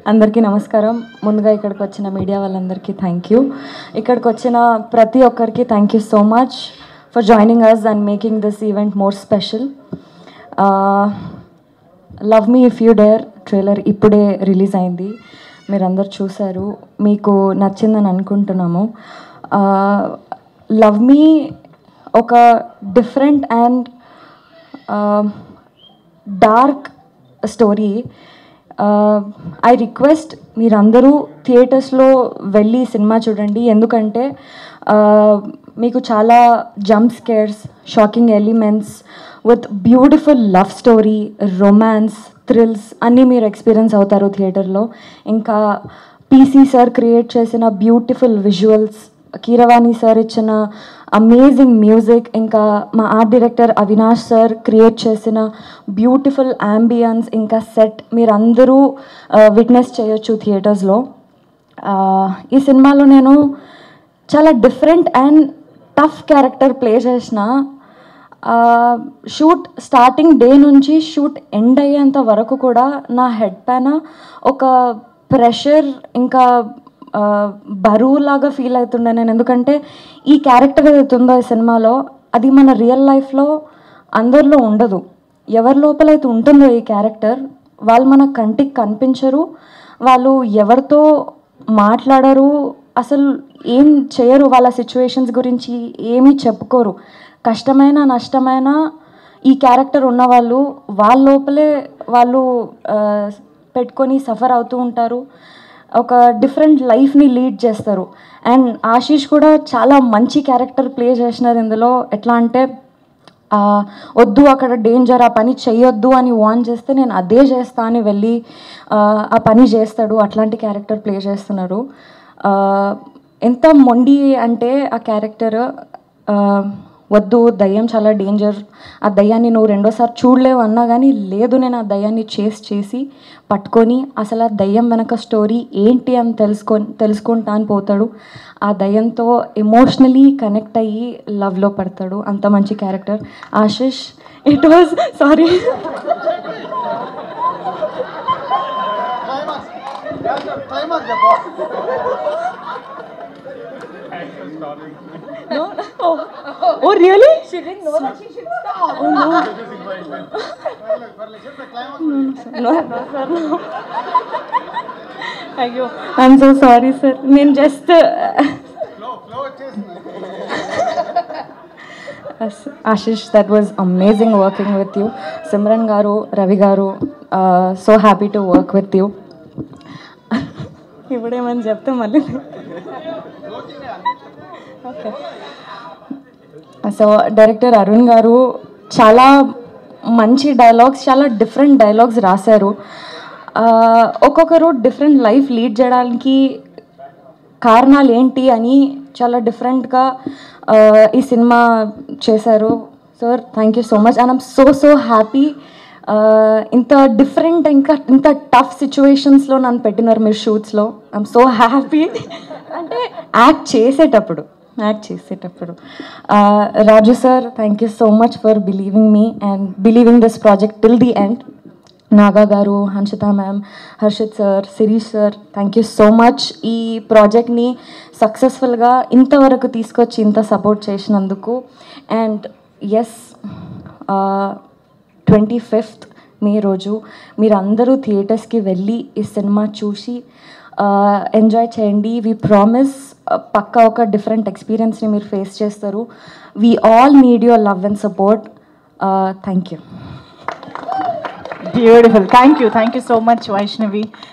అందరికీ నమస్కారం. ముందుగా ఇక్కడికి వచ్చిన మీడియా వాళ్ళందరికీ థ్యాంక్ యూ. ఇక్కడికి వచ్చిన ప్రతి ఒక్కరికి thank you so much for joining us and making this event more special. Love me if you dare trailer ఇప్పుడే రిలీజ్ అయింది. మీరందరూ చూశారు, మీకు నచ్చిందని అనుకుంటున్నాము. లవ్ మీ ఒక different and dark story. I request మీరందరూ థియేటర్స్లో వెళ్ళి సినిమా చూడండి. ఎందుకంటే మీకు చాలా jump scares, shocking elements with beautiful love story, romance, thrills అన్నీ మీరు ఎక్స్పీరియన్స్ అవుతారు థియేటర్లో. ఇంకా పీసీ సార్ క్రియేట్ చేసిన బ్యూటిఫుల్ విజువల్స్, కీరవాణి సార్ ఇచ్చిన అమేజింగ్ మ్యూజిక్, ఇంకా మా art director Avinash sir create చేసిన బ్యూటిఫుల్ యాంబియన్స్, ఇంకా సెట్ మీరందరూ విట్నెస్ చేయొచ్చు థియేటర్స్లో. ఈ సినిమాలో నేను చాలా different and tough character play చేసిన. షూట్ స్టార్టింగ్ డే నుంచి షూట్ ఎండ్ అయ్యేంత వరకు కూడా నా హెడ్ పైన ఒక ప్రెషర్, ఇంకా బరువులాగా ఫీల్ అవుతుండే నేను. ఎందుకంటే ఈ క్యారెక్టర్ ఏదైతే ఉందో ఈ సినిమాలో, అది మన రియల్ లైఫ్లో అందరిలో ఉండదు. ఎవరి లోపలైతే ఉంటుందో ఈ క్యారెక్టర్, వాళ్ళు మన కంటికి కనిపించరు, వాళ్ళు ఎవరితో మాట్లాడరు, అసలు ఏం చేయరు, వాళ్ళ సిచ్యువేషన్స్ గురించి ఏమీ చెప్పుకోరు. కష్టమైన నష్టమైన ఈ క్యారెక్టర్ ఉన్నవాళ్ళు వాళ్ళ లోపలే వాళ్ళు పెట్టుకొని సఫర్ అవుతూ ఉంటారు. ఒక డిఫరెంట్ లైఫ్ని లీడ్ చేస్తారు. అండ్ ఆశీష్ కూడా చాలా మంచి క్యారెక్టర్ ప్లే చేసినారు ఇందులో. ఎట్లా అంటే వద్దు అక్కడ డేంజర్, ఆ పని చెయ్యొద్దు అని వార్న్ చేస్తే నేను అదే చేస్తా అని వెళ్ళి ఆ పని చేస్తాడు. అట్లాంటి క్యారెక్టర్ ప్లే చేస్తున్నారు. ఎంత మొండి అంటే ఆ క్యారెక్టర్, వద్దు దయ్యం చాలా డేంజర్, ఆ దయ్యాన్ని నువ్వు రెండోసారి చూడలేవు అన్నా కానీ లేదు, నేను ఆ దయ్యాన్ని చేసి పట్టుకొని అసలు ఆ దయ్యం వెనక స్టోరీ ఏంటి అని తెలుసుకుంటా అని పోతాడు. ఆ దయ్యంతో ఎమోషనలీ కనెక్ట్ అయ్యి లవ్లో పడతాడు. అంత మంచి character Ashish. It was sorry No. Oh, really? She didn't know that she should stop. Oh, no. No, sir, no. Ayyo, I'm so sorry, sir. నేను just Ashish, that was amazing working with you. Simran garu, Ravi garu, so happy to work with you. ఇప్పుడేమని చెప్తే మళ్ళీ okay. So director Arun గారు చాలా మంచి dialogues, చాలా different dialogues రాశారు. ఒక్కొక్కరు డిఫరెంట్ లైఫ్ లీడ్ చేయడానికి కారణాలు ఏంటి అని చాలా డిఫరెంట్గా ఈ సినిమా చేశారు. Sir thank you so much. And I'm so happy. ఇంత డిఫరెంట్, ఇంకా ఇంత టఫ్ సిచ్యువేషన్స్లో నన్ను పెట్టినారు మీరు షూట్స్లో. I'm so happy. అంటే యాక్ట్ చేసేటప్పుడు Raju sir thank you so much for believing me and believing this project till the end. Naga గారు, Hanshitha ma'am, Harshith sir, Shirish sir thank you so much. ఈ ప్రాజెక్ట్ని సక్సెస్ఫుల్గా ఇంతవరకు తీసుకొచ్చి ఇంత సపోర్ట్ చేసినందుకు. అండ్ ఎస్, 25th మే రోజు మీరందరూ థియేటర్స్కి వెళ్ళి ఈ సినిమా చూసి ఎంజాయ్ చేయండి. వీ ప్రామిస్ పక్కా ఒక డిఫరెంట్ ఎక్స్పీరియన్స్ని మీరు ఫేస్ చేస్తారు. We all need your love and support. Thank you. Beautiful. Thank you so much, Vaishnavi.